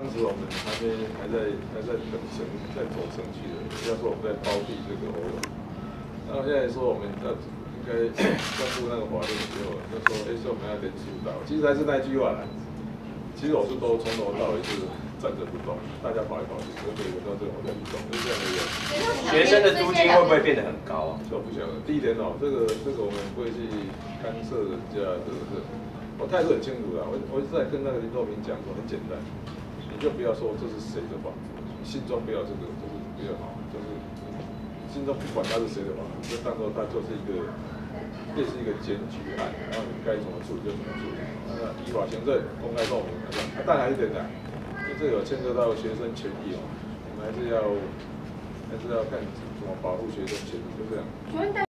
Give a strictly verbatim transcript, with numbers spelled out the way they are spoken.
当时我们还没还在还在等程在走程序的，要说我们在包庇这个欧友，然后现在说我们要应该公布那个法令之后，就说哎说我们要联署到，其实还是那句话啦。其实我是都从头到尾是站着不动，大家跑来跑去，所以闻到这种我在不动，就这样的一个。 学生的租金会不会变得很高啊？ 这我不晓得。第一点哦，这个这个我们不会去干涉人家的这个，我态度很清楚啦。我我一直在跟那个林作明讲说，很简单。你就不要说这是谁的房子，心中不要这个，就是不要，就是心中不管他是谁的房子，就当做他就是一个，这是一个检举案，然后你该怎么处理就怎么处理，那依法行政，公开透明，那当然还是得讲，因为这个有牵涉到学生权益哦，我们还是要还是要看怎么保护学生权益，就这样。